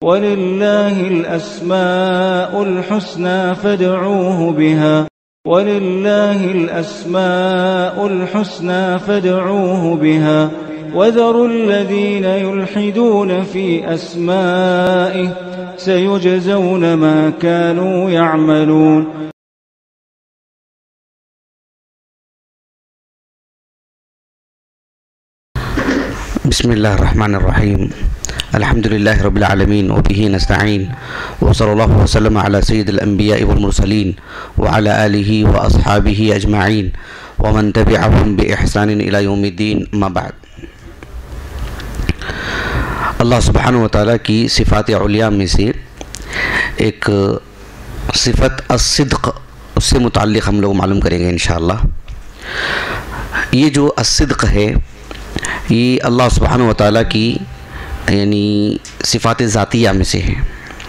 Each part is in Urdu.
وَلِلَّهِ الْأَسْمَاءُ الْحُسْنَى فَادْعُوهُ بِهَا وَلِلَّهِ الْأَسْمَاءُ الْحُسْنَى فَادْعُوهُ بِهَا وَذَرُوا الَّذِينَ يُلْحِدُونَ فِي أَسْمَائِهِ سَيُجْزَوْنَ مَا كَانُوا يَعْمَلُونَ. بسم الله الرحمن الرحيم. الحمد لله رب العالمين وبه نستعين وصلى الله وسلم على سيد الأنبياء والمرسلين وعلى آله وأصحابه أجمعين ومن تبعهم بإحسان إلى يوم الدين. ما بعد. اللہ سبحانہ وتعالی کی صفات علیہ میں سے ایک صفت الصدق، اس سے متعلق ہم لوگ معلوم کریں گے انشاءاللہ. یہ جو الصدق ہے یہ اللہ سبحانہ وتعالی کی یعنی صفات ذاتیہ میں سے ہے.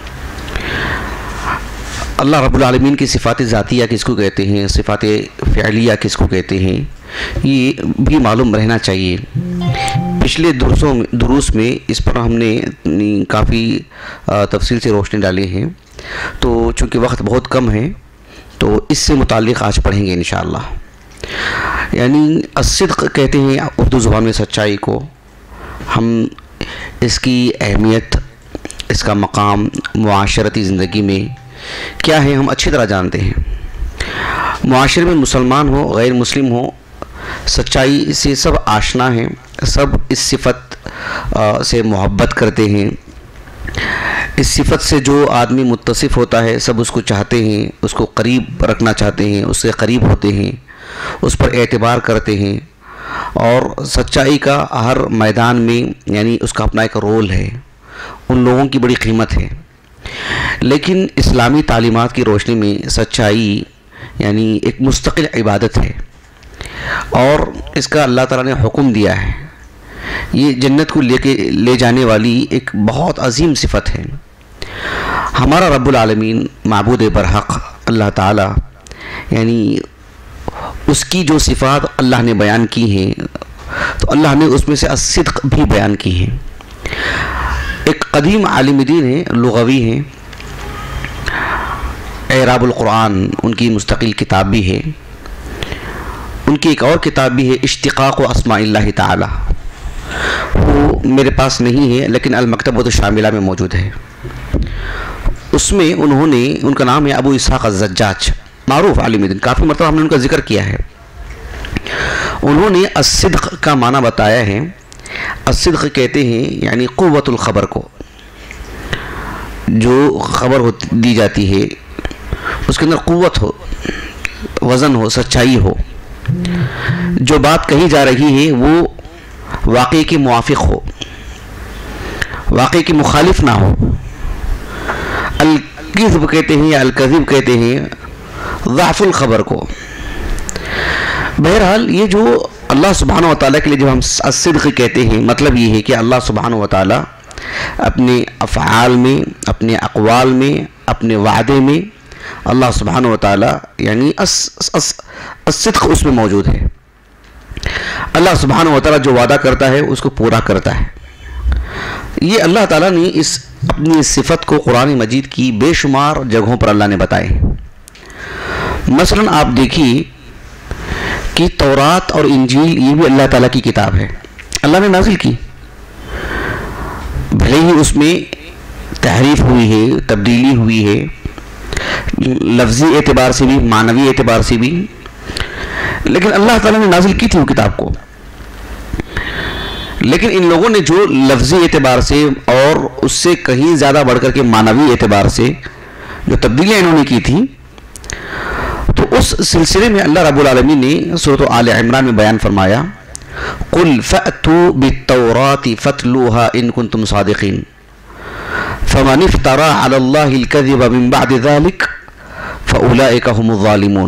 اللہ رب العالمین کی صفات ذاتیہ کس کو کہتے ہیں، صفات فعلیہ کس کو کہتے ہیں، یہ بھی معلوم رہنا چاہیے. پچھلے دروس میں اس پر ہم نے کافی تفصیل سے روشنی ڈالی ہے، تو چونکہ وقت بہت کم ہے تو اس سے متعلق آج پڑھیں گے انشاءاللہ. یعنی الصدق کہتے ہیں اردو زبان میں سچائی کو. ہم اس کی اہمیت، اس کا مقام معاشرتی زندگی میں کیا ہے ہم اچھی طرح جانتے ہیں. معاشرے میں مسلمان ہو غیر مسلم ہو، سچائی سے سب آشنا ہیں، سب اس صفت سے محبت کرتے ہیں. اس صفت سے جو آدمی متصف ہوتا ہے سب اس کو چاہتے ہیں، اس کو قریب رکھنا چاہتے ہیں، اس سے قریب ہوتے ہیں، اس پر اعتبار کرتے ہیں. اور سچائی کا ہر میدان میں یعنی اس کا اپنا ایک رول ہے، ان لوگوں کی بڑی قیمت ہے. لیکن اسلامی تعلیمات کی روشنی میں سچائی یعنی ایک مستقل عبادت ہے اور اس کا اللہ تعالیٰ نے حکم دیا ہے. یہ جنت کو لے جانے والی ایک بہت عظیم صفت ہے. ہمارا رب العالمین معبود برحق اللہ تعالیٰ یعنی اس کی جو صفات اللہ نے بیان کی ہیں تو اللہ نے اس میں سے الصدق بھی بیان کی ہیں. ایک قدیم عالم دین ہیں، لغوی ہیں، اعراب القرآن ان کی مستقل کتاب بھی ہے. ان کی ایک اور کتاب بھی ہے اشتقاق و اسماء اللہ تعالی، وہ میرے پاس نہیں ہے لیکن المکتبۃ الشاملہ میں موجود ہے. اس میں انہوں نے، ان کا نام ہے ابو اسحاق الزجاج، معروف عالم دین، کافی مرتبہ ہم نے ان کا ذکر کیا ہے. انہوں نے الصدق کا معنی بتایا ہے. الصدق کہتے ہیں یعنی قوت الخبر کو، جو خبر دی جاتی ہے اس کے اندر قوت ہو، وزن ہو، سچائی ہو. جو بات کہی جا رہی ہے وہ واقعے کے موافق ہو، واقعے کے مخالف نہ ہو. الکذب کہتے ہیں یا الکذب کہتے ہیں ضعف الخبر کو. بہرحال یہ جو اللہ سبحانہ وتعالیٰ کے لیے جب ہم الصدق کہتے ہیں مطلب یہ ہے کہ اللہ سبحانہ وتعالیٰ اپنے افعال میں، اپنے اقوال میں، اپنے وعدے میں اللہ سبحانہ وتعالیٰ یعنی الصدق اس میں موجود ہے. اللہ سبحانہ وتعالیٰ جو وعدہ کرتا ہے اس کو پورا کرتا ہے. یہ اللہ تعالیٰ نے اس اپنی صفت کو قرآن مجید کی بے شمار جگہوں پر اللہ نے بتائے ہیں. مثلا آپ دیکھیے کہ تورات اور انجیل یہ بھی اللہ تعالیٰ کی کتاب ہے، اللہ نے نازل کی. بھلے ہی اس میں تحریف ہوئی ہے، تبدیلی ہوئی ہے، لفظی اعتبار سے بھی معنوی اعتبار سے بھی، لیکن اللہ تعالیٰ نے نازل کی تھی وہ کتاب کو. لیکن ان لوگوں نے جو لفظی اعتبار سے اور اس سے کہیں زیادہ بڑھ کر کے معنوی اعتبار سے جو تبدیلیاں انہوں نے کی تھی، تو اس سلسلے میں اللہ رب العالمین نے سورۃ آل عمران میں بیان فرمایا قُلْ فَأْتُوا بِالتَّوْرَاةِ فَاتْلُوهَا إِن كُنتُمْ صَادِقِينَ فَمَنِ افْتَرَى عَلَى اللَّهِ الْكَذِبَ مِن بَعْدِ ذَلِكَ فَأُولَئِكَ هُمُ الظَّالِمُونَ.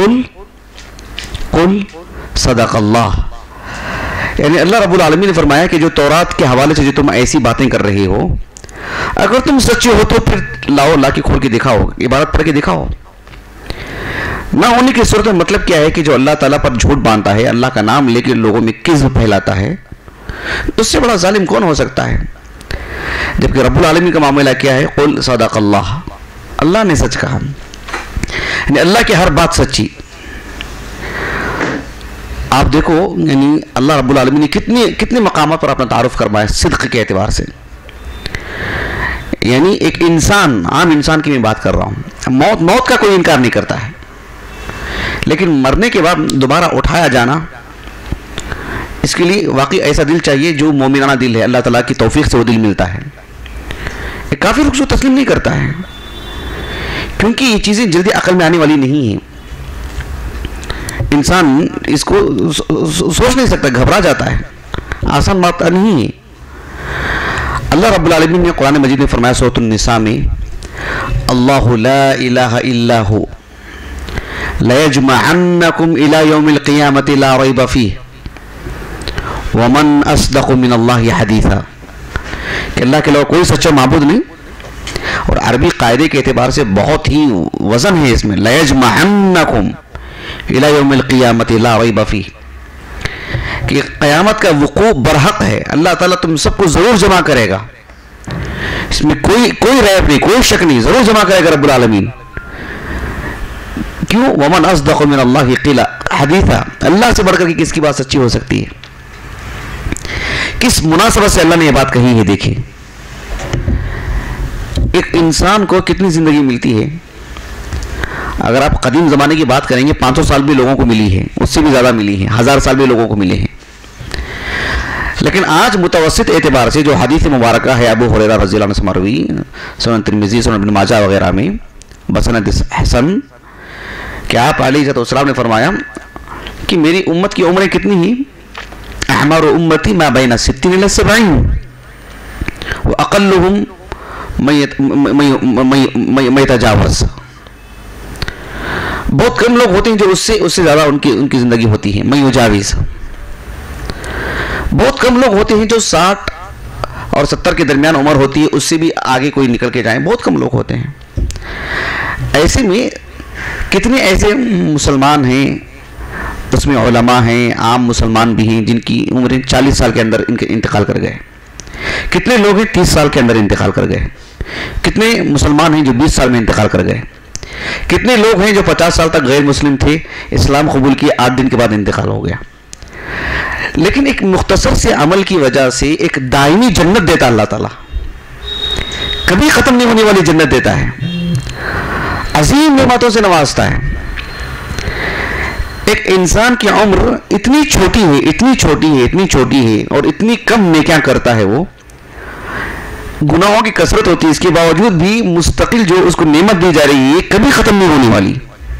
قُلْ صدق اللہ. یعنی اللہ رب العالمین نے فرمایا کہ جو تورات کے حوالے سے جو تم ایسی باتیں کر رہے ہو، اگر تم سچے ہو تو پھر لاؤ، لا کے کھول کے دکھاؤ، عبارت پڑھ کے دکھاؤ. نہ ہونے کی صورت میں مطلب کیا ہے کہ جو اللہ تعالیٰ پر جھوٹ باندھتا ہے، اللہ کا نام لے کے لوگوں میں کذب پھیلاتا ہے، اس سے بڑا ظالم کون ہو سکتا ہے. جبکہ رب العالمین کا معاملہ کیا ہے؟ قل صدق اللہ، اللہ نے سچ کہا، یعنی اللہ کی ہر بات سچی۔ آپ دیکھو یعنی اللہ رب العالمین نے کتنے مقامات پر اپنا تعارف کروایا صدق کے اعتبار سے۔ یعنی ایک انسان، عام انسان کی میں بات کر رہا ہوں، موت کا کوئی انکار نہیں کرتا ہے، لیکن مرنے کے بعد دوبارہ اٹھایا جانا، اس کے لیے واقعی ایسا دل چاہیے جو مومنانہ دل ہے، اللہ تعالیٰ کی توفیق سے وہ دل ملتا ہے۔ ایک کافر اس کو تسلیم نہیں کرتا ہے، کیونکہ یہ چیزیں جلدی عقل میں آنے والی نہیں ہیں، انسان اس کو سوچ نہیں سکتا، گھبرا جاتا ہے، آسان بات نہیں ہے۔ اللہ رب العالمین نے قرآن مجید میں فرمایا سورۃ النساء میں، اللہ لا الہ الا ہو لیجمعنکم الی یوم القیامۃ لا ریب فیہ ومن اصدق من اللہ حدیثا، کہ اللہ کے علاوہ کوئی سچا معبود نہیں، اور عربی قاعدے کے اعتبار سے بہت ہی وزن ہے اس میں، لیجمعنکم الی یوم القیامۃ لا ریب فیہ، کہ قیامت کا وقوع برحق ہے، اللہ تعالیٰ تم سب کو ضرور جمع کرے گا، اس میں کوئی ریب نہیں، کوئی شک نہیں، ضرور جمع کرے گا رب العالمین۔ کیوں؟ ومن اصدق من اللہ قیلا حدیثا، اللہ سے بڑھ کر کے کس کی بات سچی ہو سکتی ہے؟ کس مناسبت سے اللہ نے یہ بات کہی ہے؟ دیکھیں ایک انسان کو کتنی زندگی ملتی ہے، اگر آپ قدیم زمانے کی بات کریں گے 500 سال بھی لوگوں کو ملی ہے، اس سے بھی زیادہ ملی ہے، 1000 سال بھی لوگوں کو ملے ہیں، لیکن آج متوسط اعتبار سے جو حدیث مبارکہ ہے ابو ہریرہ رضی اللہ عنہ سے مروی سنن ترمذی، سنن ابن ماجہ وغیرہ میں بسند حسن، کہ آپ علیہ السلام نے فرمایا کہ میری امت کی عمریں کتنی ہی، اعمار امتی ما بین 60 الی 70 واقلهم من يتجاوز، بہت کم لوگ ہوتے ہیں جو اس سے زیادہ ان کی زندگی ہوتی ہے، من يجاوز، بہت کم لوگ ہوتے ہیں جو 60 اور 70 کے درمیان عمر ہوتی ہے، اس سے بھی آگے کوئی نکل کے جائیں، بہت کم لوگ ہوتے ہیں۔ ایسے میں کتنے ایسے مسلمان ہیں، اس میں علماء ہیں، عام مسلمان بھی ہیں، جن کی عمریں 40 سال کے اندر ان کے انتقال کر گئے، کتنے لوگ ہیں 30 سال کے اندر انتقال کر گئے، کتنے مسلمان ہیں جو 20 سال میں انتقال کر گئے، کتنے لوگ ہیں جو 50 سال تک غیر مسلم تھے، اسلام قبول کیے، 8 دن کے بعد انتقال ہو گیا۔ لیکن ایک مختصر سے عمل کی وجہ سے ایک دائمی جنت دیتا اللہ تعالیٰ، کبھی ختم نہیں ہونے والی جنت دیتا ہے، عظیم نعمتوں سے نوازتا ہے۔ ایک انسان کی عمر اتنی چھوٹی ہے، اتنی چھوٹی ہے، اتنی چھوٹی ہے، اور اتنی کم نیکیاں کرتا ہے، وہ گناہوں کی کثرت ہوتی ہے، اس کے باوجود بھی مستقل جو اس کو نعمت دی جا رہی ہے کبھی ختم نہیں ہونے والی،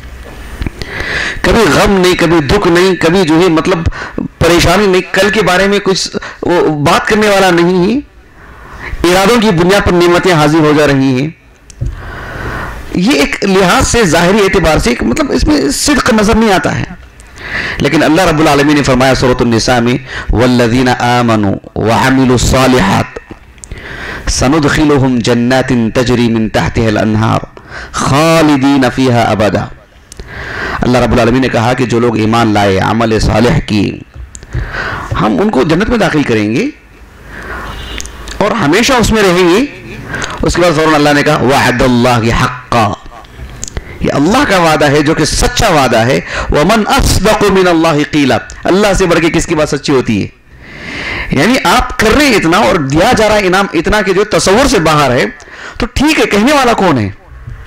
کبھی غم نہیں، کبھی دکھ نہیں، کبھی جو ہے مطلب پریشانی نہیں، کل کے بارے میں کچھ بات کرنے والا نہیں ہے، ارادوں کی بنیاد پر نعمتیں حاضر ہو جا رہی ہیں۔ یہ ایک لحاظ سے ظاہری اعتبار سے مطلب اس میں صدق نظر نہیں آتا ہے، لیکن اللہ رب العالمین نے فرمایا سورۃ النساء میں، والذین آمنوا وعملوا الصالحات سندخلهم جنات تجری من تحتها الانہار خالدین فیہا ابدا۔ اللہ رب العالمین نے کہا کہ جو لوگ ایمان لائے، عمل صالح کیے، ہم ان کو جنت میں داخل کریں گے اور ہمیشہ اس میں رہیں گے۔ اس کے بعد فوراً اللہ نے کہا وعد اللہ حقا، یہ اللہ کا وعدہ ہے جو کہ سچا وعدہ ہے، ومن اصدق من اللہ قیلا، اللہ سے بڑھ کے کس کی بات سچی ہوتی ہے؟ یعنی آپ کر رہے ہیں اتنا اور دیا جا رہا ہے انعام اتنا کہ جو تصور سے باہر ہے، تو ٹھیک ہے، کہنے والا کون ہے؟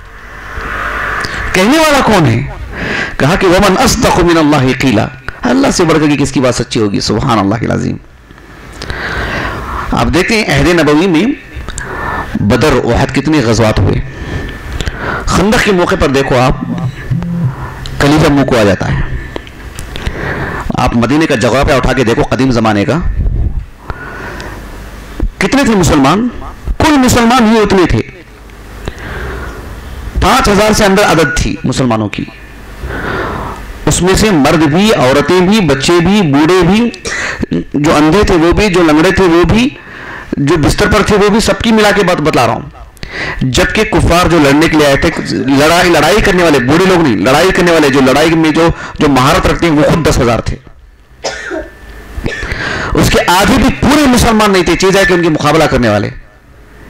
کہنے والا کون ہے؟ کہا کہ ومن اصدق من اللہ قیلا، اللہ سے بڑھ کر کس کی بات سچی ہوگی؟ سبحان اللہ العظیم۔ آپ دیکھتے ہیں عہد نبوی میں بدر، احد، کتنے غزوات ہوئے، خندق کے موقع پر دیکھو آپ، کلیجہ منہ کو آ جاتا ہے۔ آپ مدینے کا جغرافیہ اٹھا کے دیکھو قدیم زمانے کا، کتنے تھے مسلمان؟ کل مسلمان ہی اتنے تھے، 5000 سے اندر عدد تھی مسلمانوں کی، اس میں سے مرد بھی، عورتیں بھی، بچے بھی، بوڑھے بھی، جو اندھے تھے وہ بھی، جو لنگڑے تھے وہ بھی، جو بستر پر تھے وہ بھی، سب کی ملا کے بات بتلا رہا ہوں۔ جبکہ کفار جو لڑنے کے لیے آئے تھے، لڑائی کرنے والے، بوڑھے لوگ نہیں، لڑائی کرنے والے جو لڑائی میں جو مہارت رکھتے ہیں وہ خود 10,000 تھے، اس کے آدھے بھی پورے مسلمان نہیں تھے، چیز ہے کہ ان کے مقابلہ کرنے والے۔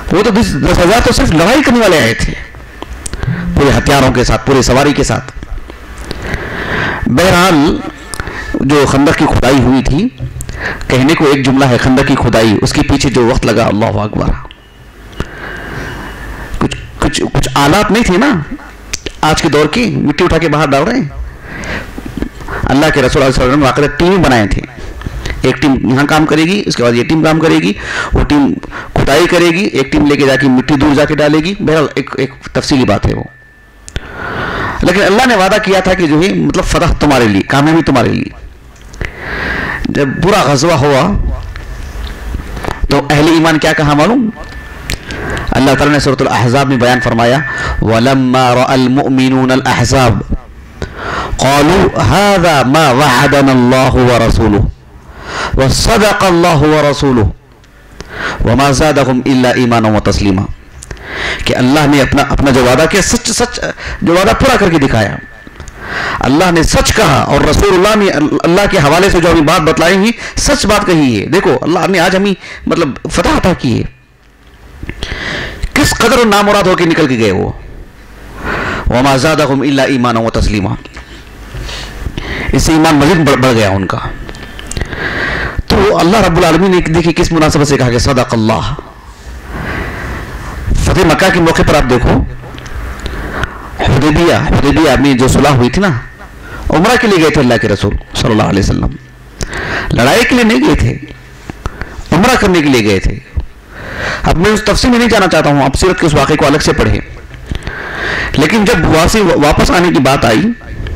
وہ تو 10,000 تو صرف لڑائی کرنے والے آئے تھے پورے ہتھیاروں کے ساتھ، پورے سواری کے ساتھ۔ بہرحال جو خندق کی کھدائی ہوئی تھی، کہنے کو ایک جملہ ہے خندق کی کھدائی، اس کے پیچھے جو وقت لگا، اللہ اکبر، کچھ آلات نہیں تھے نا آج کے دور کی، مٹی اٹھا کے باہر ڈال رہے ہیں۔ اللہ کے رسول صلی اللہ علیہ وسلم واقعہ ٹیمیں بنائے تھے، ایک ٹیم یہاں کام کرے گی، اس کے بعد یہ ٹیم کام کرے گی، وہ ٹیم کھدائی کرے گی، ایک ٹیم لے کے جا کے مٹی دور جا کے ڈالے گی۔ بہرحال ایک تفصیلی بات ہے وہ، لیکن اللہ نے وعدہ کیا تھا کہ جو ہے مطلب فتح تمہارے لیے، کامیابی تمہارے لیے۔ جب برا غزوہ ہوا تو اہل ایمان کیا کہا معلوم؟ اللہ تعالیٰ نے سورۃ الاحزاب میں بیان فرمایا، وَلَمَّا رَأَى الْمُؤْمِنُونَ الْأَحْزَابَ قَالُوا هَذَا مَا وَعَدَنَا اللَّهُ وَرَسُولُهُ وَصَدَقَ اللَّهُ وَرَسُولُهُ وَمَا زَادَهُمْ إِلَّا إِيمَانًا وَتَسْلِيمًا، کہ اللہ نے اپنا جو وعدہ کیا، سچ جو وعدہ پورا کر کے دکھایا۔ اللہ نے سچ کہا اور رسول اللہ نے اللہ کے حوالے سے جو ہمیں بات بتلائی ہوئی سچ بات کہی ہے۔ دیکھو اللہ نے آج ہمیں مطلب فتح عطا کی ہے، کس قدر نامراد ہو کے نکل کے گئے وہ۔ وما زادهم الا ایمانا وتسلیما، اس سے ایمان مزید بڑھ گیا ان کا۔ تو اللہ رب العالمین نے دیکھیں کس مناسبت سے کہا کہ صدق اللہ۔ فتح مکہ کے موقع پر آپ دیکھو، حدیبیہ میں جو صلح ہوئی تھی نا، عمرہ کے لیے گئے تھے اللہ کے رسول صلی اللہ علیہ وسلم، لڑائی کے لیے نہیں گئے تھے، عمرہ کرنے کے لیے گئے تھے۔ اب میں اس تفصیل میں نہیں جانا چاہتا ہوں، آپ سیرت کے اس واقعے کو الگ سے پڑھیں، لیکن جب وہاں سے واپس آنے کی بات آئی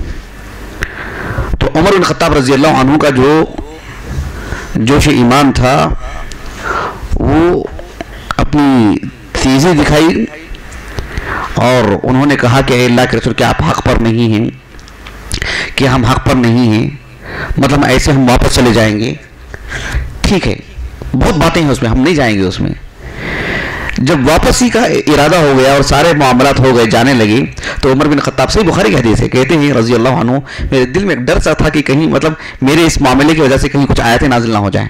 تو عمر بن خطاب رضی اللہ عنہ کا جو جوش ایمان تھا وہ اپنی تیزی دکھائی اور انہوں نے کہا کہ اے اللہ کے رسول، کیا آپ حق پر نہیں ہیں؟ کہ ہم حق پر نہیں ہیں، مطلب ایسے ہم واپس چلے جائیں گے؟ ٹھیک ہے، بہت باتیں ہیں اس میں، ہم نہیں جائیں گے اس میں۔ جب واپسی کا ارادہ ہو گیا اور سارے معاملات ہو گئے، جانے لگے، تو عمر بن خطاب سے بخاری کی حدیث ہے، کہتے ہیں رضی اللہ عنہ، میرے دل میں ایک ڈر سا تھا کہ کہیں مطلب میرے اس معاملے کی وجہ سے کہیں کچھ آیتیں نازل نہ ہو جائیں،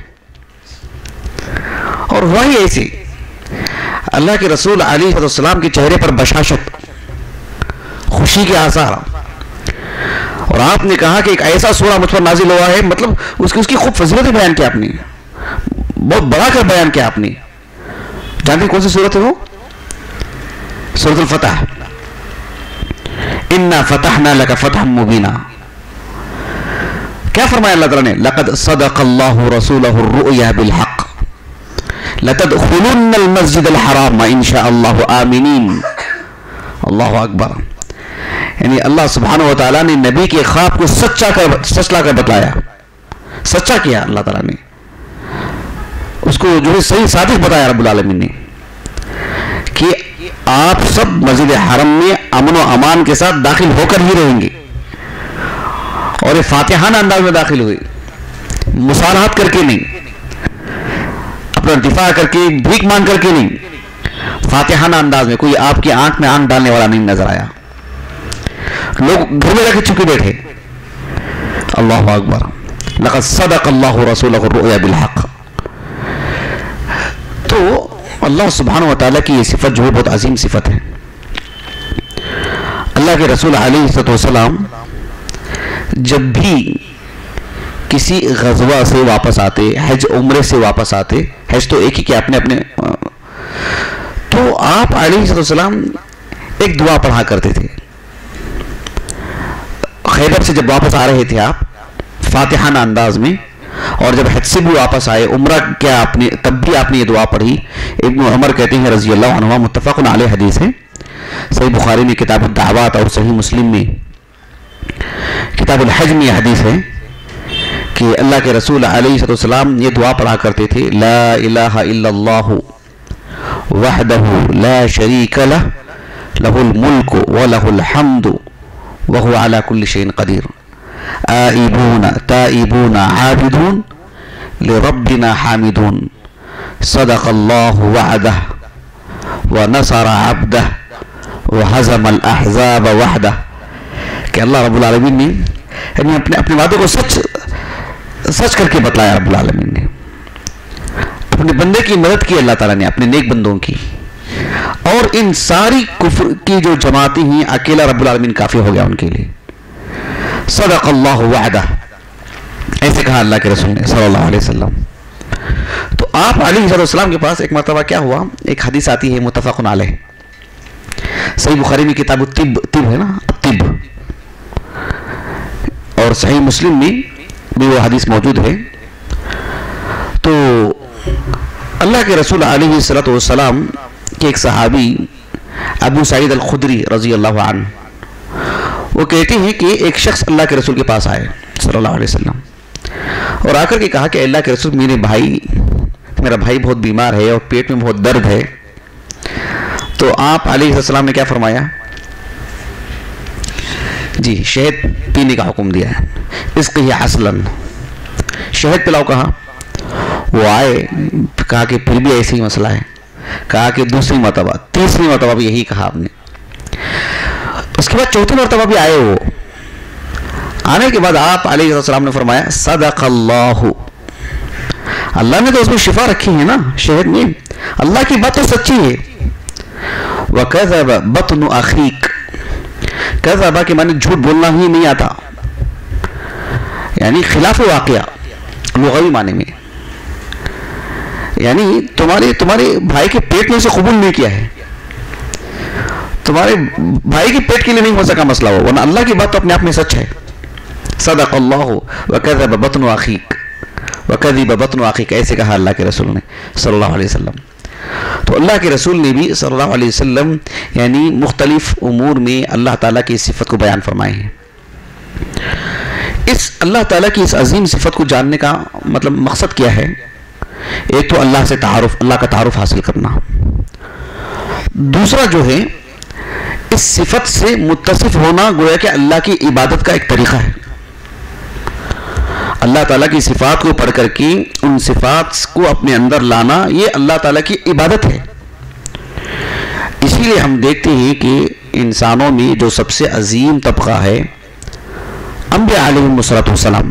اور وہی ایسی اللہ کے رسول علیہ السلام کے چہرے پر بشاشت، خوشی کے آثار، اور آپ نے کہا کہ ایک ایسا سورہ مجھ پر نازل ہوا ہے، مطلب اس کی خوب فضیلت بیان کیا آپ نے، بہت بڑا کر بیان کیا آپ نے۔ جانتے کون سی سورت ہے وہ؟ سورۃ الفتح، اِنَّا فَتَحْنَا لَكَ فَتْحًا مُبِينًا۔ کیا فرمایا اللہ تعالیٰ نے؟ لَقَدْ صَدَقَ اللَّهُ رَسُولَهُ الرُّؤْيَا بِالْحَقِّ لَتَدْخُلُنَّ الْمَسْجِدَ الْحَرَامَ إِنْ شَاءَ اللَّهُ آمِنِينَ۔ اللہ اکبر، یعنی اللہ سبحانہ و تعالیٰ نے نبی کے خواب کو سچ لا کر بتلایا، سچا کیا اللہ تعالیٰ نے، اس کو جو ہے صحیح صادق بتایا رب العالمین نے کہ آپ سب مسجد حرم میں امن و امان کے ساتھ داخل ہو کر ہی رہیں گے، اور یہ فاتحانہ انداز میں داخل ہوئے، مصالحت کر کے نہیں، اپنا دفاع کر کے، بھیک مانگ کر کے نہیں، فاتحانہ انداز میں۔ کوئی آپ کی آنکھ میں آنکھ ڈالنے والا نہیں نظر آیا، لوگ گھر میں جا کے چپکے بیٹھے۔ اللہ اکبر، لقد صدق اللہ رسولہ الرؤیا بالحق۔ تو اللہ سبحانہ و تعالیٰ کی یہ صفت جو ہے بہت عظیم صفت ہے۔ اللہ کے رسول علیہ السلام جب بھی کسی غزوہ سے واپس آتے، حج عمرے سے واپس آتے، حج تو ایک ہی کہ اپنے تو آپ علیہ السلام ایک دعا پڑھا کرتے تھے۔ خیبر سے جب واپس آ رہے تھے آپ فاتحانہ انداز میں، اور جب حج سے بھی واپس آئے، عمرہ کیا آپ نے، تب بھی آپ نے یہ دعا پڑھی۔ ابن عمر کہتے ہیں رضی اللہ عنہ، متفق علیہ حدیث ہے، صحیح بخاری میں کتاب الدعوات اور صحیح مسلم میں کتاب الحج میں یہ حدیث ہے کہ اللہ کے رسول علیہ السلام یہ دعا پڑھا کرتے تھے، لا الہ الا اللہ وحدہ لا شریک لہ، لہ الملک ولہ الحمد وهو على كل شيء قدير، آئبون تائبون عابدون لربنا حامدون، صدق الله وعده ونصر عبده وهزم الأحزاب وحده۔ کہ اللہ رب العالمین نے یعنی اپنے وعدے کو سچ کر کے بتلایا، رب العالمین نے اپنے بندے کی مدد کی، اللہ تعالیٰ نے اپنے نیک بندوں کی۔ اور ان ساری کفر کی جو جماعتیں ہیں اکیلا رب العالمین کافی ہو گیا ان کے لیے. صدق اللہ وعدہ، ایسے کہا اللہ کے رسول نے صلی اللہ علیہ وسلم. تو آپ علیہ السلام کے پاس ایک مرتبہ کیا ہوا، ایک حدیث آتی ہے متفق علیہ، صحیح بخاری میں کتاب الطب ہے نا، طب، اور صحیح مسلم میں بھی وہ حدیث موجود ہے. تو اللہ کے رسول علیہ السلام کے ایک صحابی ابو سعید الخدری رضی اللہ عنہ، وہ کہتے ہیں کہ ایک شخص اللہ کے رسول کے پاس آئے صلی اللہ علیہ وسلم اور آ کر کے کہا کہ اللہ کے رسول میرا بھائی بہت بیمار ہے اور پیٹ میں بہت درد ہے. تو آپ علیہ السلام نے کیا فرمایا؟ جی شہد پینے کا حکم دیا ہے. اسقہ عسلاً، شہد پلاؤ کہا. وہ آئے، کہا کہ پھر بھی ایسے ہی مسئلہ ہے. کہا کہ دوسری مرتبہ، تیسری مرتبہ بھی یہی کہا آپ نے. اس کے بعد چوتھی مرتبہ بھی آئے. وہ آنے کے بعد آپ علیہ السلام نے فرمایا صدق اللہ، اللہ نے تو اس میں شفا رکھی ہے نا شہد میں، اللہ کی بات تو سچی ہے. وَكَذَبَ بَطْنُ أَخِيكَ، کذبہ کے معنی جھوٹ بولنا ہی نہیں آتا، یعنی خلاف واقعہ لغوی معنی میں، یعنی تمہارے بھائی کے پیٹ میں سے قبول نہیں کیا ہے، تمہارے بھائی کے پیٹ کے لیے نہیں ہو سکا مسئلہ ہو، ورنہ اللہ کی بات تو اپنے آپ میں سچ ہے. صدق اللہ وکذب بطن اخیک وکذب بطن اخیک، ایسے کہا اللہ کے رسول نے صلی اللہ علیہ وسلم. تو اللہ کے رسول نے بھی صلی اللہ علیہ وسلم یعنی مختلف امور میں اللہ تعالیٰ کی اس صفت کو بیان فرمائے ہیں. اس اللہ تعالیٰ کی اس عظیم صفت کو جاننے کا مطلب مقصد کیا ہے؟ ایک تو اللہ سے تعارف، اللہ کا تعارف حاصل کرنا. دوسرا جو ہے اس صفت سے متصف ہونا، گویا کہ اللہ کی عبادت کا ایک طریقہ ہے. اللہ تعالیٰ کی صفات کو پڑھ کر کے ان صفات کو اپنے اندر لانا، یہ اللہ تعالیٰ کی عبادت ہے. اسی لیے ہم دیکھتے ہیں کہ انسانوں میں جو سب سے عظیم طبقہ ہے انبیاء علیہم السلام،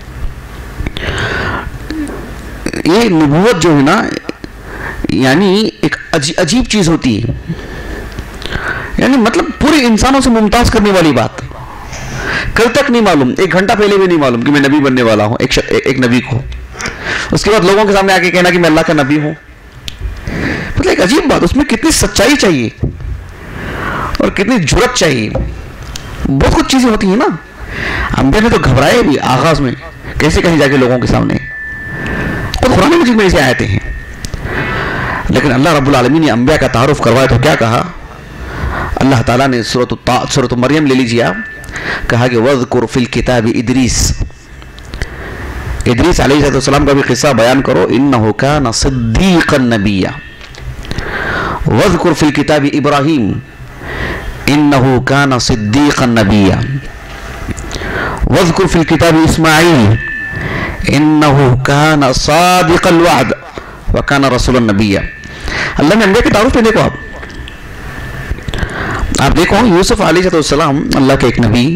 یہ نبوت جو ہے نا یعنی ایک عجیب چیز ہوتی ہے، یعنی مطلب پورے انسانوں سے ممتاز کرنے والی بات. کل تک نہیں معلوم، ایک گھنٹہ پہلے بھی نہیں معلوم کہ میں نبی بننے والا ہوں ایک نبی کو. اس کے بعد لوگوں کے سامنے آ کے کہنا کہ میں اللہ کا نبی ہوں. مطلب ایک عجیب بات، اس میں کتنی سچائی چاہیے اور کتنی جرأت چاہیے. بہت کچھ چیزیں ہوتی ہیں نا. انبیاء نے تو گھبرائے بھی آغاز میں، کیسے کہیں جا کے لوگوں کے سامنے. تو قرآن مجید میں ایسے آیتیں ہیں. لیکن اللہ رب العالمین نے انبیاء کا تعارف کروایا تو کیا کہا؟ اللہ تعالیٰ نے سورۃ مریم لے لیجیے آپ، کہا کہ وَاذْكُرْ فِي الْكِتَابِ ادریس علیہ السلام کا بھی قصہ بیان کرو، اِنَّهُ كَانَ صِدِّيقًا نَبِيًّا. وَاذْكُرْ فِي الْكِتَابِ إِبْرَاهِيمَ إِنَّهُ كَانَ صِدِّيقًا نَبِيًّا. وَاذْكُرْ فِي الْكِتَابِ إِسْمَاعِيلَ إِنَّهُ كَانَ صَادِقَ الْوَعْدِ وَكَانَ رَسُولًا نَبِيًّا. اللہ نے انبیاء کے تعارف پہ دیکھو آپ دیکھو یوسف علیہ السلام اللہ کے ایک نبی،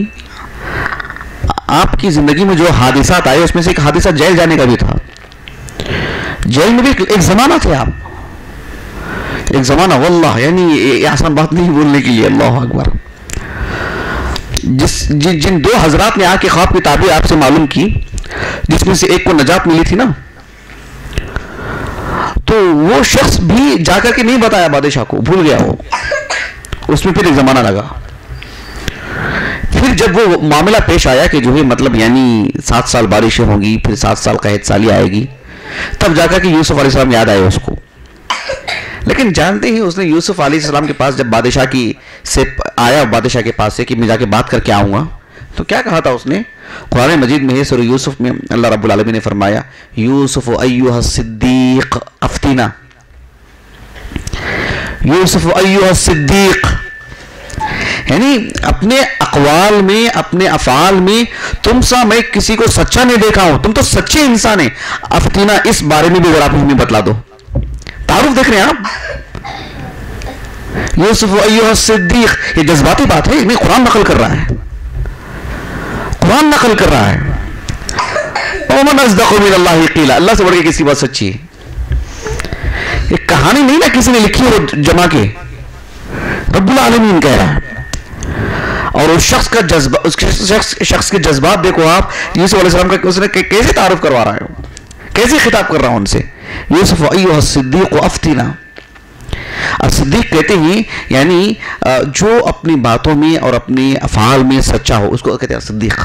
آپ کی زندگی میں جو حادثات آئے اس میں سے ایک حادثہ جیل جانے کا بھی تھا. جیل میں بھی ایک زمانہ تھے آپ، ایک زمانہ واللہ، یعنی یہ آسان بات نہیں بولنے کے لیے. اللہ اکبر. جن دو حضرات نے آ کے خواب کی تعبیر آپ سے معلوم کی، جس میں سے ایک کو نجات ملی تھی نا، تو وہ شخص بھی جا کر کے نہیں بتایا بادشاہ کو، بھول گیا وہ. اس میں پھر ایک زمانہ لگا. پھر جب وہ معاملہ پیش آیا کہ جو ہے مطلب یعنی 7 سال بارشیں ہوں گی، پھر 7 سال قحط سالی آئے گی، تب جا کر کے یوسف علیہ السلام یاد آئے اس کو. لیکن جانتے ہیں اس نے یوسف علیہ السلام کے پاس جب بادشاہ سے آیا، بادشاہ کے پاس سے کہ میں جا کے بات کر کے آؤں گا، تو کیا کہا تھا اس نے؟ قرآن مجید میں ہے سورہ یوسف میں اللہ رب العالمین نے فرمایا یوسف ایھا الصدیق افتینا. یوسف ایھا الصدیق، یعنی اپنے اقوال میں، اپنے افعال میں تم سا میں کسی کو سچا نہیں دیکھا ہوں، تم تو سچے انسان ہیں. افتینا، اس بارے میں بھی ذرا آپ ہمیں بتلا دو. تعارف دیکھ رہے ہیں آپ، یوسف ایھا الصدیق، یہ جذباتی بات ہے، یہ قرآن نقل کر رہا ہے، قرآن نقل کر رہا ہے. ومن اصدق من اللہ قیلا، اللہ سے بڑھ کے کسی بات سچی ہے. یہ کہانی نہیں نا کسی نے لکھی اور جمع کے، رب العالمین کہہ رہا ہے. اور اس شخص کا جذبہ، اس شخص کے جذبات دیکھو آپ. یوسف علیہ السلام کا اس نے کیسے تعارف کروا رہا ہے، کیسے خطاب کر رہا ہوں ان سے. یوسف ایھا الصدیق افتنا. الصدیق کہتے ہیں یعنی جو اپنی باتوں میں اور اپنی افعال میں سچا ہو، اس کو کہتے ہیں صدیق.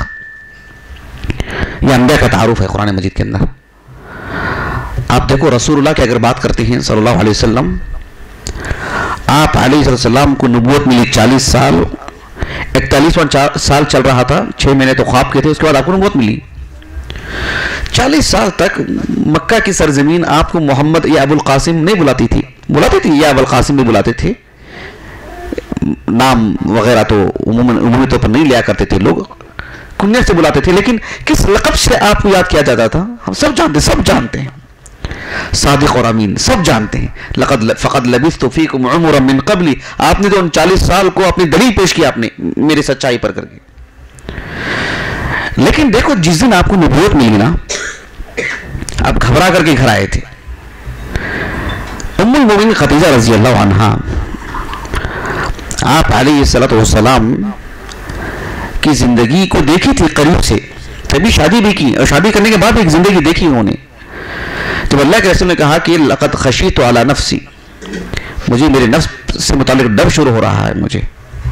یہ انبیاء کا تعارف ہے قرآن مجید کے اندر. آپ دیکھو رسول اللہ کی اگر بات کرتے ہیں صلی اللہ علیہ وسلم، آپ علیہ السلام کو نبوت ملی 40 سال، 41واں سال چل رہا تھا، 6 مہینے تو خواب کے تھے، اس کے بعد آپ کو نبوت ملی. 40 سال تک مکہ کی سرزمین آپ کو محمد یا ابو القاسم نہیں بلاتی تھی یا ابو القاسم بھی بلاتے تھے. نام وغیرہ تو عمومی طور پر نہیں لیا کرتے تھے لوگ، کنیت سے بلاتے تھے. لیکن کس لقب سے آپ کو یاد کیا جاتا تھا ہم سب جانتے ہیں. صادق اور امین سب جانتے ہیں. فقد لبثت فیکم عمرا من قبلی. آپ نے تو ان 40 سال کو اپنی دلیل پیش کی آپ نے میری سچائی پر کر کے. لیکن دیکھو جس دن آپ کو نبوت ملی نا، آپ گھبرا کر کے گھر آئے تھے. ام المؤمنین خدیجہ رضی اللہ عنہا آپ علیہ السلام کی زندگی کو دیکھی تھی قریب سے، تبھی شادی بھی کی، اور شادی کرنے کے بعد ایک زندگی دیکھی انہوں نے. جب اللہ کے رسول نے کہا کہ لقد خشیت علی نفسی، مجھے میرے نفس سے متعلق ڈر شروع ہو رہا ہے مجھے.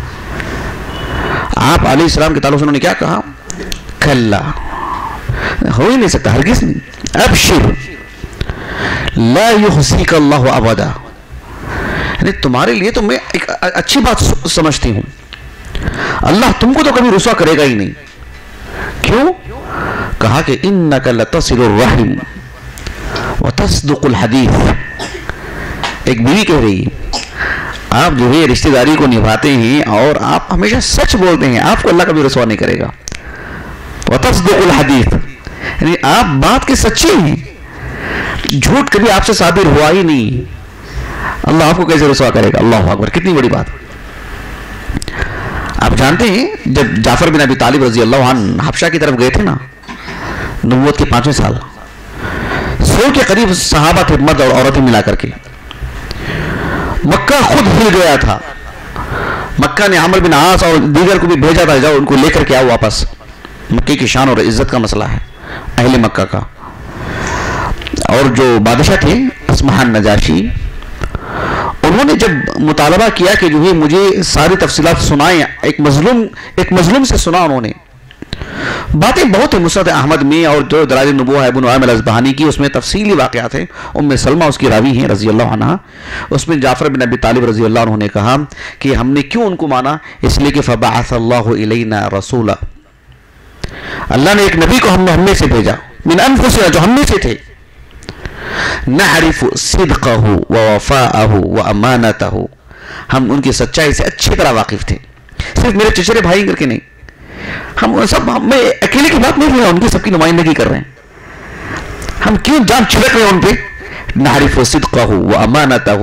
آپ علیہ السلام کے تعلق سے انہوں نے کیا کہا؟ کلا، ہو ہی نہیں سکتا، ہرگز نہیں. ابشر لا یخزیک اللہ ابدا. یعنی تمہارے لیے تو میں ایک اچھی بات سمجھتی ہوں، اللہ تم کو تو کبھی رسوا کرے گا ہی نہیں. کیوں؟ کہا کہ انک لتصل الرحم وتصدق الحدیث. ایک بیوی کہہ رہی آپ جو ہے رشتہ داری کو نبھاتے ہیں اور آپ ہمیشہ سچ بولتے ہیں، آپ کو اللہ کبھی رسوا نہیں کرے گا. وتصدق الحدیث یعنی آپ بات کے سچے ہیں، جھوٹ کبھی آپ سے صادر ہوا ہی نہیں، اللہ آپ کو کیسے رسوا کرے گا. اللہ اکبر، کتنی بڑی بات. آپ جانتے ہیں جب جعفر بن ابی طالب رضی اللہ عنہ حبشہ کی طرف گئے تھے نا، نبوت کے 5ویں سال، 100 کے قریب صحابہ تھے، مرد اور عورتیں ملا کر کے. مکہ خود ہل گیا تھا. مکہ نے عمرو بن عاص اور دیگر کو بھی بھیجا تھا، جاؤ ان کو لے کر کے آؤ واپس. مکہ کی شان اور عزت کا مسئلہ ہے اہل مکہ کا. اور جو بادشاہ تھے اسمہان نجاشی، انہوں نے جب مطالبہ کیا کہ جو ہے مجھے ساری تفصیلات سنائیں، ایک مظلوم سے سنا انہوں نے. باتیں بہت ہیں مسند احمد میں، اور جو دلائل النبوہ ابن نعیم الاصبہانی کی، اس میں تفصیلی واقعات ہیں. ام سلمہ اس کی راوی ہیں رضی اللہ عنہ. اس میں جعفر بن ابی طالب رضی اللہ عنہ نے کہا کہ ہم نے کیوں ان کو مانا؟ اس لیے کہ فبعث اللہ الینا رسولا، اللہ نے ایک نبی کو ہم میں سے بھیجا، من انفسنا، جو ہم میں سے تھے. نعرف صدقہ ووفاءہ وامانتہ، ہم ان کی سچائی سے اچھی طرح واقف تھے. صرف میرے چچرے بھائی کر کے نہیں، میں اکیلے کی بات نہیں کر رہا، ان کی سب کی نمائندگی کر رہے ہیں. ہم کیوں جان چھڑک رہے ہیں ان پہ؟ نعرف صدقہ وامانتہ.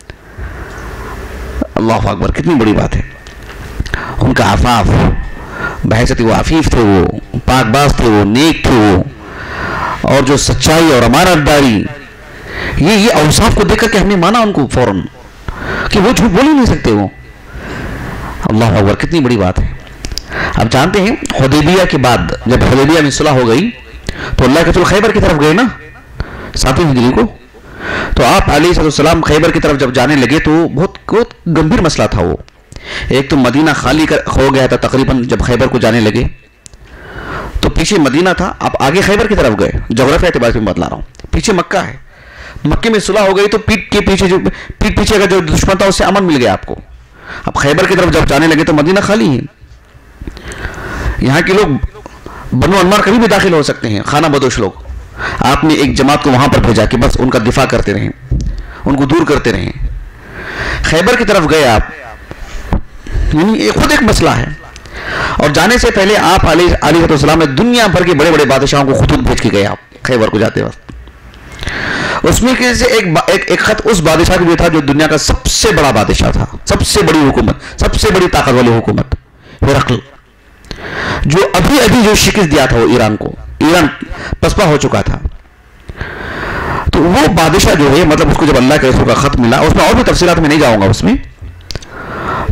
اللہ اکبر، کتنی بڑی بات ہے. ان کا عفاف، بحیثیت وہ عفیف تھے، وہ پاک باز تھے، وہ نیک تھے وہ، اور جو سچائی اور امانت داری، یہ اوصاف کو دیکھ کر کے ہم نے مانا ان کو فوراً کہ وہ جھوٹ بول ہی نہیں سکتے وہ. اللہ اکبر، کتنی بڑی بات ہے. آپ جانتے ہیں حدیبیہ کے بعد جب حدیبیہ میں صلح ہو گئی تو اللہ کے رسول خیبر کی طرف گئے نا 7ویں ہجری کو. تو آپ علیہ السلام خیبر کی طرف جب جانے لگے تو بہت گمبھیر مسئلہ تھا وہ. ایک تو مدینہ خالی ہو گیا تھا تقریباً جب خیبر کو جانے لگے، تو پیچھے مدینہ تھا، آپ آگے خیبر کی طرف گئے، جغرافیہ اعتبار سے بتلا رہا ہوں، پیچھے مکہ ہے. مکے میں صلح ہو گئی تو پیٹ پیچھے کا جو دشمن تھا اس سے امن مل گیا آپ کو. اب خیبر کی طرف جب جانے لگے تو مدینہ خالی ہے. یہاں کے لوگ بنو انمار کبھی بھی داخل ہو سکتے ہیں، خانہ بدوش لوگ. آپ نے ایک جماعت کو وہاں پر بھیجا کہ بس ان کا دفاع کرتے رہیں، ان کو دور کرتے رہیں. خیبر کی طرف گئے آپ، یعنی یہ خود ایک مسئلہ ہے. اور جانے سے پہلے آپ علیہ السلام نے دنیا بھر کے بڑے بڑے بادشاہوں کو خطوط بھیج کے گئے آپ خیبر کو جاتے وقت. اس میں سے ایک خط اس بادشاہ کو بھی تھا جو دنیا کا سب سے بڑا بادشاہ تھا، سب سے بڑی حکومت، سب سے بڑی طاقت والی حکومت، ہرقل، جو ابھی جو شکست دیا تھا وہ ایران کو، ایران پسپا ہو چکا تھا. تو وہ بادشاہ جو ہے، مطلب اس کو جب اللہ کے رسول کا خط ملا، اس میں اور بھی تفصیلات میں نہیں جاؤں گا اس میں،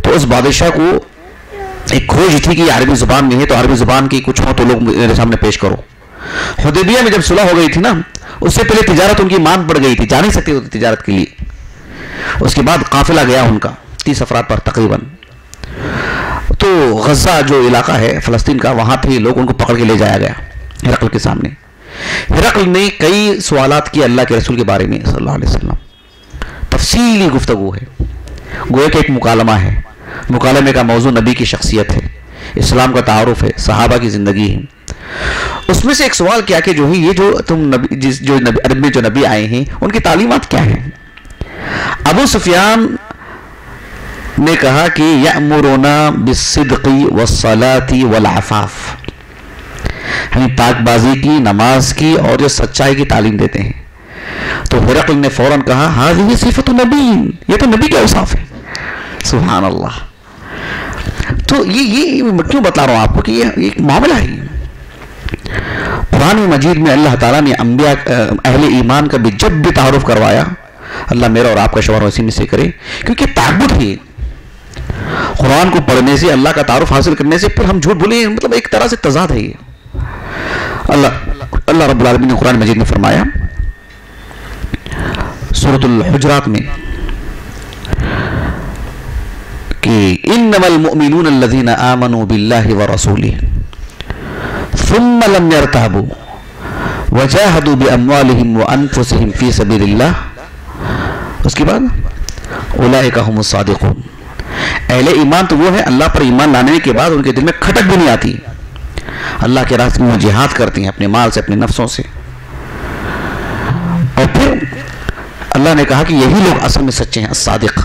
تو اس بادشاہ کو ایک کھوج تھی کہ یہ عربی زبان میں ہے، تو عربی زبان کی کچھ ہو تو لوگ میرے سامنے پیش کرو۔ حدیبیہ میں جب صلح ہو گئی تھی نا، اس سے پہلے تجارت ان کی ماند پڑ گئی تھی، جا نہیں سکتے ہوتے تجارت کے لیے۔ اس کے بعد قافلہ گیا ان کا 30 افراد پر تقریباً، تو غزہ جو علاقہ ہے فلسطین کا، وہاں پہ لوگ ان کو پکڑ کے لے جایا گیا ہرقل کے سامنے۔ ہرقل نے کئی سوالات کیے اللہ کے رسول کے بارے میں صلی اللہ علیہ وسلم، تفصیلی گفتگو ہے، گویا کہ ایک مکالمہ ہے۔ مکالمے کا موضوع نبی کی شخصیت ہے، اسلام کا تعارف ہے، صحابہ کی زندگی ہے۔ اس میں سے ایک سوال کیا کہ جو ہے یہ جو تم عرب میں جو نبی آئے ہیں ان کی تعلیمات کیا ہیں؟ ابو سفیان نے کہا کہ یأمرنا بالصدق والصلاۃ والعفاف، ہمیں پاک بازی کی، نماز کی اور جو سچائی کی تعلیم دیتے ہیں۔ تو ہرقل نے فوراً کہا ہذہ صفۃ نبی، یہ تو نبی کے اوصاف ہے۔ سبحان اللہ۔ تو یہ کیوں بتا رہا ہوں آپ کو کہ یہ ایک معاملہ ہے۔ قرآن مجید میں اللہ تعالیٰ نے انبیاء اہل ایمان کا بھی جب بھی تعارف کروایا، اللہ میرا اور آپ کا شمار اسی میں سے کرے، کیونکہ تعبد ہے۔ قرآن کو پڑھنے سے، اللہ کا تعارف حاصل کرنے سے پھر ہم جھوٹ بولیں، مطلب ایک طرح سے تضاد ہے یہ۔ اللہ رب العالمین نے قرآن مجید میں فرمایا سورۃ الحجرات میں کہ انما المؤمنون الذین آمنوا باللہ ورسولہ ثم لم يرتابوا وجاہدوا باموالہم وانفسہم فی سبیل اللہ، اس کے بعد اولئک هم الصادقون، اہل ایمان تو وہ ہیں اللہ پر ایمان لانے کے بعد ان کے دل میں کھٹک بھی نہیں آتی، اللہ کے راستے میں جہاد کرتی ہیں اپنے مال سے، اپنے نفسوں سے۔ اور پھر اللہ نے کہا کہ یہی لوگ اصل میں سچے ہیں، الصادق۔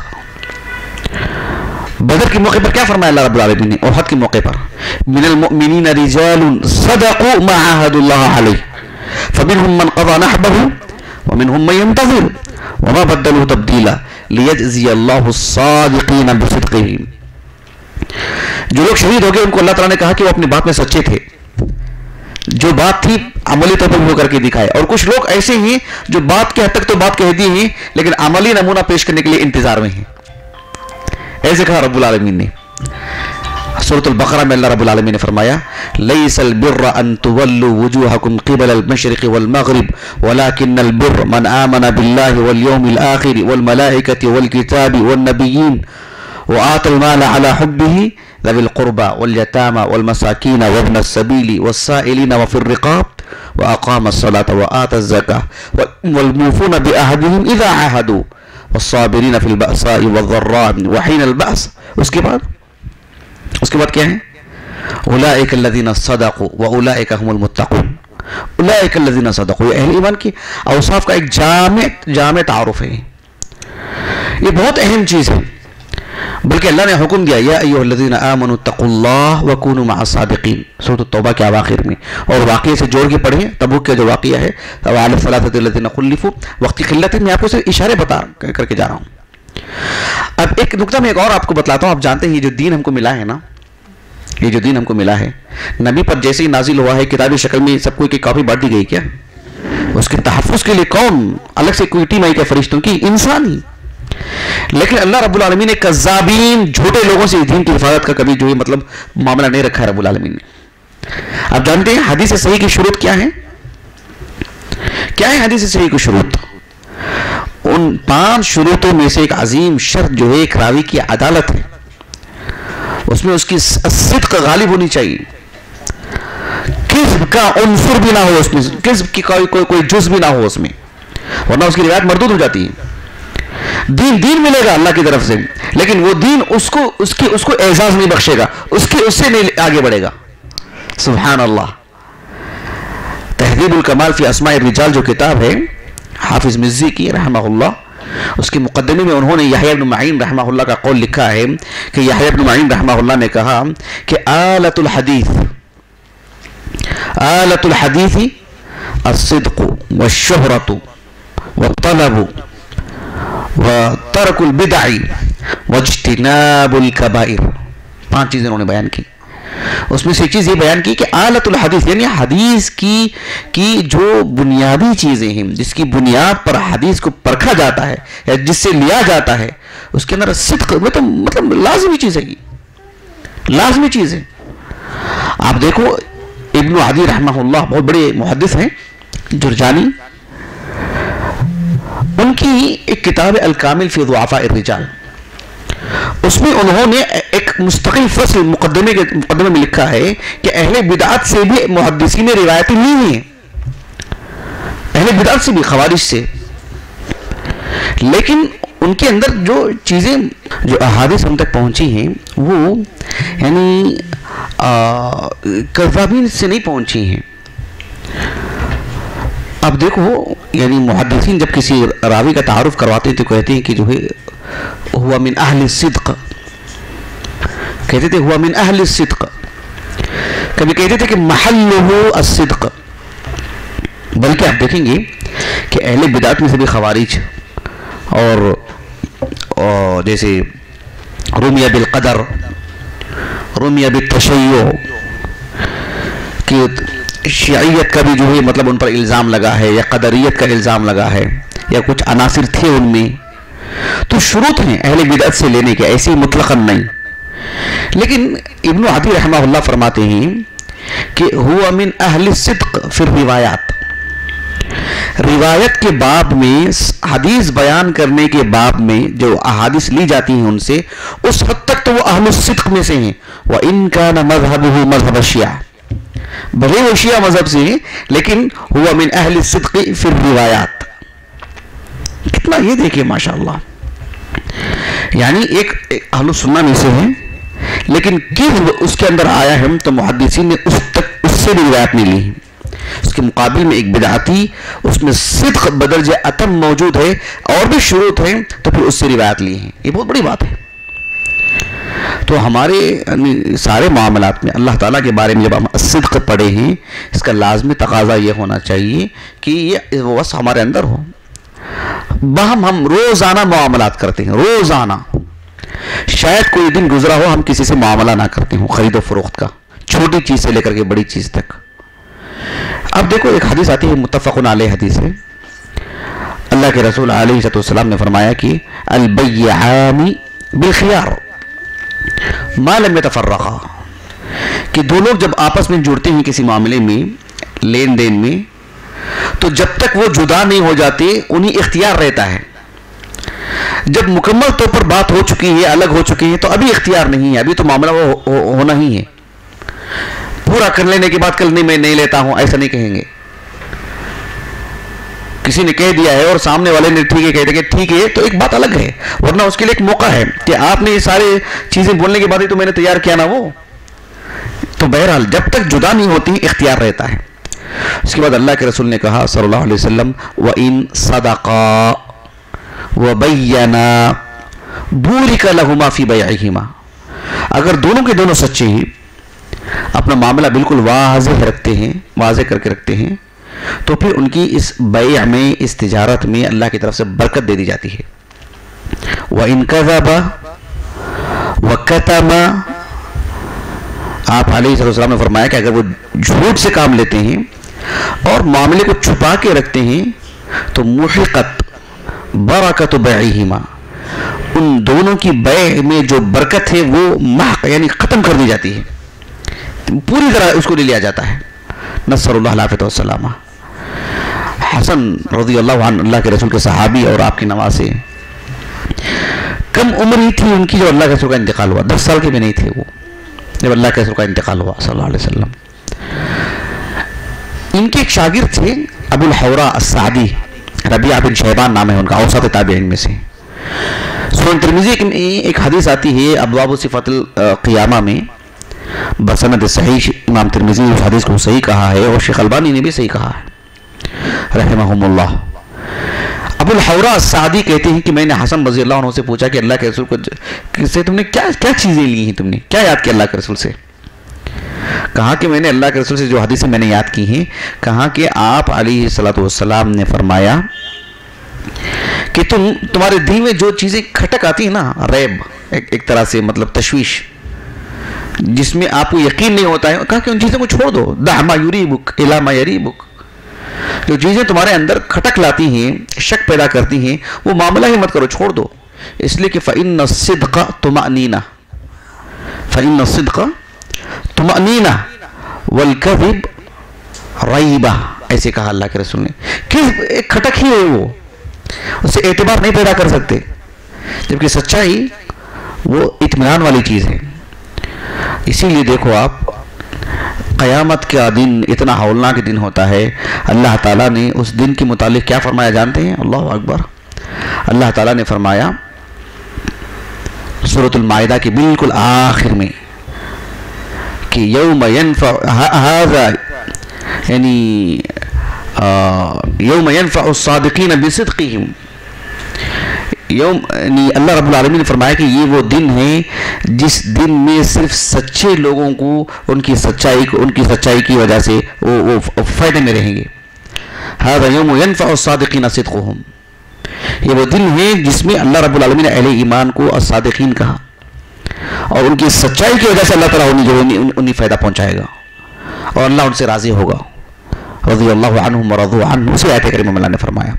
بدر کے موقع پر کیا فرمایا اللہ رب العالمین نے؟ احد کے موقع پر من المؤمنین رجال صدقوا ما عاهدوا الله علیہ فمنهم من قضى نحبه ومنهم من ينتظر وما بدلوا تبدیلا لیجزی اللہ الصادقین بصدقہم۔ جو لوگ شہید ہو گئے ان کو اللہ تعالیٰ نے کہا کہ وہ اپنی بات میں سچے تھے، جو بات تھی عملی طور پر وہ کر کے دکھائے۔ اور کچھ لوگ ایسے ہیں جو بات کے حد تک تو بات کہہ دی ہیں لیکن عملی نمونہ پیش کرنے کے لیے انتظار میں ہیں، ایسے کہا رب العالمین نے۔ سورۃ البقرہ میں اللہ رب العالمین نے فرمایا لیس البر ان تولوا وجوہکم قبل المشرق والمغرب ولكن البر من آمن باللہ والیوم الآخر والملائکۃ والکتاب والنبیین وآتى المال على حبه ذوي القربى واليتامى والمساكين وابن السبيل والسائلين وفي الرقاب وأقام الصلاة وآتى الزكاة والموفون بعهدهم إذا عاهدوا والصابرين في البأساء والضراء وحين البأس۔ اس کے بعد کیا ہے؟ اولئک الذین صدقوا واولئک هم المتقون۔ اولئک الذین صدقوا، یہ اہل ایمان کی اوصاف کا ایک جامع تعارف ہے۔ یہ بہت اہم چیز ہے، بلکہ اللہ نے حکم دیا یا ایھا الذین آمنوا اتقوا اللہ وکونوا مع الصادقین، سورۃ التوبہ کے اواخر میں، اور واقعے سے جوڑ کے پڑھیں، تبوک کا جو واقعہ ہے وعلی الثلاثۃ الذین خلفوا وقت کی قلت میں آپ کو صرف اشارے بتا کر کے جا رہا ہوں۔ اب ایک نکتہ میں ایک اور آپ کو بتلاتا ہوں۔ آپ جانتے ہیں یہ جو دین ہم کو ملا ہے نا، یہ جو دین ہم کو ملا ہے، نبی پر جیسے ہی نازل ہوا ہے کتابی شکل میں سب کو ایک کاپی بانٹ دی گئی، کیا اس کے تحفظ کے لیے کون الگ سے کوئی ٹیم آئی کیا؟ فرشتوں کی؟ انسان ہی۔ لیکن اللہ رب العالمین نے کذابین، جھوٹے لوگوں سے دین کی حفاظت کا کبھی جو ہے مطلب معاملہ نہیں رکھا ہے رب العالمین نے۔ آپ جانتے ہیں حدیث صحیح کی شروط کیا ہے؟ کیا ہے حدیث صحیح کی شروط؟ ان 5 شروطوں میں سے ایک عظیم شرط جو ہے ایک راوی کی عدالت ہے، اس میں اس کی صدق غالب ہونی چاہیے، کذب کا عنصر بھی نہ ہو اس میں، کذب کی کوئی جز بھی نہ ہو اس میں، ورنہ اس کی روایت مردود ہو جاتی ہے۔ دین ملے گا اللہ کی طرف سے، لیکن وہ دین اس کو اعزاز نہیں بخشے گا، اس سے نہیں آگے بڑھے گا۔ سبحان اللہ۔ تہذیب الکمال فی اسماء الرجال جو کتاب ہے حافظ مزی کی رحمہ اللہ، اس کے مقدمے میں انہوں نے یحییٰ بن معین رحمہ اللہ کا قول لکھا ہے کہ یحییٰ بن معین رحمہ اللہ نے کہا کہ آلۃ الحدیث الصدق والشہرۃ والطلب وترک البدع واجتناب الکبائر۔ 5 چیزیں انہوں نے بیان کی۔ اس میں سے ایک چیز یہ بیان کی کہ آلت الحدیث یعنی حدیث کی جو بنیادی چیزیں ہیں، جس کی بنیاد پر حدیث کو پرکھا جاتا ہے یا جس سے لیا جاتا ہے، اس کے اندر صدق مطلب لازمی چیز ہے، لازمی چیز ہے۔ آپ دیکھو ابن عدی رحمہ اللہ بہت بڑے محدث ہیں جرجانی، ان کی ایک کتاب الکامل فی ضعفاء الرجال، اس میں انہوں نے ایک مستقل فصل مقدمے میں لکھا ہے کہ اہل بدعت سے بھی محدثین نے روایتیں لی ہوئی ہیں، اہل بدعت سے بھی، خوارج سے، لیکن ان کے اندر جو چیزیں جو احادیث ہم تک پہنچی ہیں وہ یعنی کذابین سے نہیں پہنچی ہیں۔ اب دیکھو یعنی محدثین جب کسی راوی کا تعارف کرواتے ہیں تو کہتے ہیں کہ جو ہے ہوا من اہل الصدق، کہتے تھے ہوا من اہل الصدق، کبھی کہتے تھے کہ محلہ الصدق، بلکہ آپ دیکھیں گے کہ اہل بدعت میں سے بھی خوارج اور جیسے رمیہ بالقدر، رمیہ بالتشیع، کہ شیعیت کا بھی جو ہے مطلب ان پر الزام لگا ہے، یا قدریت کا الزام لگا ہے، یا کچھ عناصر تھے ان میں، تو شروط ہیں اہل بدعت سے لینے کے، ایسی مطلقاً نہیں۔ لیکن ابن عدی رحمہ اللہ فرماتے ہیں کہ ہوا من اہل الصدق فی الروایات، روایت کے باب میں، حدیث بیان کرنے کے باب میں جو احادیث لی جاتی ہیں ان سے، اس حد تک تو وہ اہل الصدق میں سے ہیں۔ وَإِن كَانَ مَذْهَبُهُ مَذْهَبَ الشِّيَعَةِ، بھلے وہ شیعہ مذہب سے ہیں لیکن ہوا من اہل الصدق فی الروایات۔ کتنا یہ دیکھیں ماشاءاللہ، یعنی ایک اہل السنہ میں سے ہیں لیکن کذب اس کے اندر آیا ہے تو محدثین نے اس سے بھی روایت نہیں لی۔ اس کے مقابل میں ایک بدعتی، اس میں صدق بدرجہ اتم موجود ہے اور بھی شروط ہیں، تو پھر اس سے روایت لی ہیں۔ یہ بہت بڑی بات ہے۔ تو ہمارے سارے معاملات میں اللہ تعالیٰ کے بارے میں جب ہم صدق پڑھے ہیں، اس کا لازمی تقاضا یہ ہونا چاہیے کہ یہ وصف ہمارے اندر ہو۔ باہم ہم روزانہ معاملات کرتے ہیں، روزانہ، شاید کوئی دن گزرا ہو ہم کسی سے معاملہ نہ کرتے ہوں، خرید و فروخت کا، چھوٹی چیز سے لے کر کے بڑی چیز تک۔ اب دیکھو ایک حدیث آتی ہے، متفق علیہ حدیث ہے، اللہ کے رسول علیہ السلام نے فرمایا کہ البیعان بالخیار ما لم یتفرقا، کہ دو لوگ جب آپس میں جڑتے ہیں کسی معاملے میں، لین دین میں، تو جب تک وہ جدا نہیں ہو جاتے انہیں اختیار رہتا ہے۔ جب مکمل طور پر بات ہو چکی ہے، الگ ہو چکی ہے، تو ابھی اختیار نہیں ہے، ابھی تو معاملہ وہ ہونا ہی ہے۔ پورا کر لینے کے بعد کل نہیں میں نہیں لیتا ہوں ایسا نہیں کہیں گے۔ کسی نے کہہ دیا ہے اور سامنے والے نے ٹھیک ہے کہتے کہ ٹھیک ہے، تو ایک بات الگ ہے، ورنہ اس کے لیے ایک موقع ہے کہ آپ نے یہ سارے چیزیں بولنے کے بعد ہی تو میں نے تیار کیا نا وہ۔ تو بہرحال جب تک جدا نہیں ہوتی اختیار رہتا ہے۔ اس کے بعد اللہ کے رسول نے کہا صلی اللہ علیہ وسلم وَإِن صَدَقَا وَبَيَّنَا بُورِكَ لَهُمَا فِي بَيْعِهِمَا، اگر دونوں کے دونوں سچے ہیں، اپنا معاملہ بالکل واضح رکھتے ہیں، واضح کر کے رکھتے ہیں، تو پھر ان کی اس بیع میں، اس تجارت میں اللہ کی طرف سے برکت دے دی جاتی ہے۔ وَإِن كَذَبَ وَكَتَمَ، آپ علیہ السلام نے فرمایا کہ اگر وہ جھوٹ سے کام لیتے ہیں اور معاملے کو چھپا کے رکھتے ہیں تو محقت برکت بیعہما، ان دونوں کی بیع میں جو برکت ہے وہ محق یعنی ختم کر دی جاتی ہے، پوری طرح اس کو لے لیا جاتا ہے۔ نصر اللہ العافیۃ والسلامہ۔ حسن رضی اللہ عنہ اللہ کے رسول کے صحابی اور آپ کے نواسے، کم عمر ہی تھی ان کی جو اللہ کے رسول کا انتقال ہوا، 10 سال کے بھی نہیں تھے وہ جب اللہ کے رسول کا انتقال ہوا صلی اللہ علیہ وسلم۔ ان کے ایک شاگرد تھے ابو الحوراء السعدی، ربیعہ بن شیبان نام ہے ان کا، اوسط تابعین میں سے۔ سنن ترمذی میں ایک حدیث آتی ہے ابواب صفات القیامہ میں بسند صحیح، امام ترمذی اس حدیث کو صحیح کہا ہے اور شیخ البانی نے بھی صحیح کہا ہے رحمہم اللہ۔ ابو الحوراء السعدی کہتے ہیں کہ میں نے حسن رضی اللہ عنہ سے پوچھا کہ اللہ کے رسول کو سے تم نے کیا چیزیں لی ہیں، تم نے کیا یاد کیا اللہ کے رسول سے؟ کہا کہ میں نے اللہ کے رسول سے جو حدیثیں میں نے یاد کی ہیں، کہا کہ آپ علیہ السلام نے فرمایا کہ تمہارے دل میں جو چیزیں کھٹک آتی ہیں نا، ریب ایک طرح سے مطلب تشویش، جس میں آپ کو یقین نہیں ہوتا ہے، کہا کہ ان چیزوں کو چھوڑ دو، دع ما یریبک الی ما یریبک، جو چیزیں تمہارے اندر کھٹک لاتی ہیں، شک پیدا کرتی ہیں، وہ معاملہ ہی مت کرو، چھوڑ دو، اس لیے کہ فإن الصدق طمأنینہ، فإن الصدق طمأنینہ والکذب ریبہ، ایسے کہا اللہ کے رسول نے. کذب ایک کھٹک ہی ہے، وہ اسے اعتبار نہیں پیدا کر سکتے، جبکہ سچائی وہ اطمینان والی چیز ہے. اسی لیے دیکھو آپ، قیامت کا دن اتنا ہولناک دن ہوتا ہے. اللہ تعالیٰ نے اس دن کے متعلق کیا فرمایا جانتے ہیں؟ اللہ اکبر. اللہ تعالیٰ نے فرمایا سورۃ المائدہ کے بالکل آخر میں کہ یوم ینفع هذا، یعنی یوم ینفع الصادقین بصدقہم، یعنی اللہ رب العالمین نے فرمایا کہ یہ وہ دن ہے جس دن میں صرف سچے لوگوں کو ان کی سچائی کی وجہ سے وہ فائدے میں رہیں گے. ھذا یوم ینفع الصادقین صدقہم، یہ وہ دن ہے جس میں اللہ رب العالمین نے اہل ایمان کو الصادقین کہا، اور ان کی سچائی کی وجہ سے اللہ تعالیٰ انہیں فائدہ پہنچائے گا اور اللہ ان سے راضی ہوگا. رضی اللہ عنہم ورضوا عنہ، اسی آیت کریمہ میں اللہ نے فرمایا.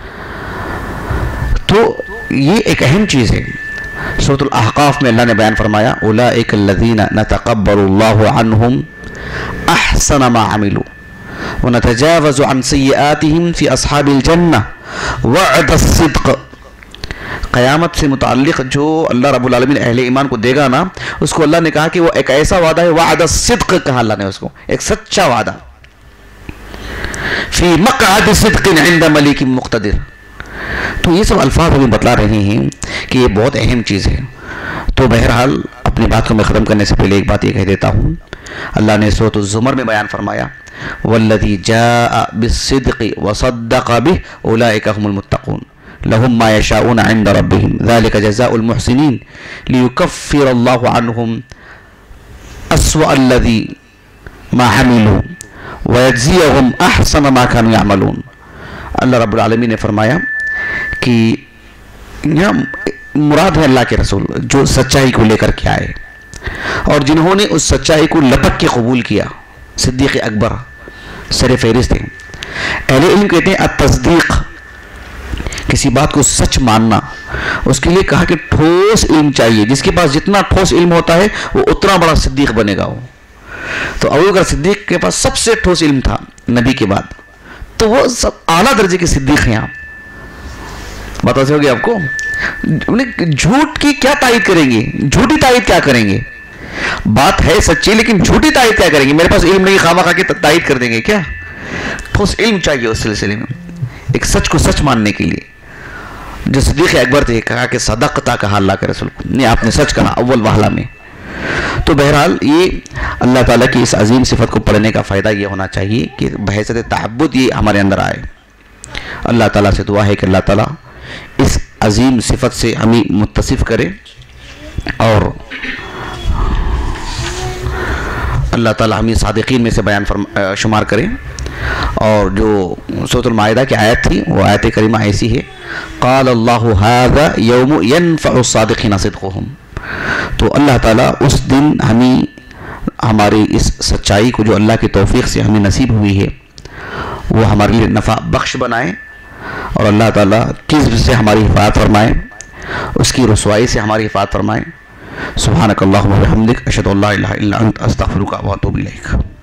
تو یہ ایک اہم چیز ہے. سورۃ الاحقاف میں اللہ نے بیان فرمایا اولئک الذین نتقبل اللہ عنہم احسن ما عملوا ونتجاوز عن سیئاتہم فی اصحاب الجنہ وعد الصدق. قیامت سے متعلق جو اللہ رب العالمین اہل ایمان کو دے گا نا، اس کو اللہ نے کہا کہ وہ ایک ایسا وعدہ ہے، وعد الصدق کہا اللہ نے اس کو، ایک سچا وعدہ. فی مقعد صدق عند ملیک مقتدر. تو یہ سب الفاظ ہمیں بتلا رہے ہیں کہ یہ بہت اہم چیز ہے. تو بہرحال اپنی بات کو میں ختم کرنے سے پہلے ایک بات یہ کہہ دیتا ہوں. اللہ نے سورۃ الزمر میں بیان فرمایا والذی جاء بالصدق وصدق به اولئک هم المتقون لهم ما يشاءون عند ربهم ذلك جزاء المحسنين ليكفر الله عنهم أسوأ الذي ما عملوا ويجزيهم أحسن ما كانوا يعملون. اللہ رب العالمین نے فرمایا کہ یہاں مراد ہے اللہ کے رسول جو سچائی کو لے کر کے آئے اور جنہوں نے اس سچائی کو لپک کے قبول کیا. صدیق اکبر سر فہرست ہیں. اہل علم کہتے ہیں التصدیق، کسی بات کو سچ ماننا. اس کے لیے کہا کہ ٹھوس علم چاہیے، جس کے پاس جتنا ٹھوس علم ہوتا ہے وہ اتنا بڑا صدیق بنے گا. وہ تو ابوبکر صدیق کے پاس سب سے ٹھوس علم تھا نبی کے بعد، تو وہ سب اعلیٰ درجے کے صدیق ہیں. آپ بتا ہوگی آپ کو جھوٹ کی کیا تائید کریں گے، جھوٹی تائید کیا کریں گے؟ بات ہے سچی لیکن جھوٹی تائید کیا کریں گے؟ میرے پاس علم نہیں، خواہ مخواہ کی تائید کر دیں گے کیا؟ ٹھوس علم چاہیے اس سلسلے میں، ایک سچ کو سچ ماننے کے لیے. جو صدیق اکبر تھے کہا کہ صدقتا، کہا اللہ کے رسول کو، نہیں آپ نے سچ کہا اول وہلہ میں. تو بہرحال یہ اللہ تعالیٰ کی اس عظیم صفت کو پڑھنے کا فائدہ یہ ہونا چاہیے کہ بحیثیت تعبد یہ ہمارے اندر آئے. اللہ تعالیٰ سے دعا ہے کہ اللہ تعالیٰ اس عظیم صفت سے ہمیں متصف کرے اور اللہ تعالیٰ ہمیں صادقین میں سے شمار کرے. اور جو سورۃ المائدہ کی آیت تھی وہ آیت کریمہ ایسی ہے قال اللہ ھذا یوم ینفع الصادقین صدقہم. تو اللہ تعالیٰ اس دن ہمیں ہماری اس سچائی کو جو اللہ کی توفیق سے ہمیں نصیب ہوئی ہے وہ ہمارے لیے نفع بخش بنائے، اور اللہ تعالیٰ کذب سے ہماری حفاظت فرمائے، اس کی رسوائی سے ہماری حفاظت فرمائے. سبحانک اللہم و بحمدک اشہد ان لا الہ الا انت استغفرک و اتوب الیک.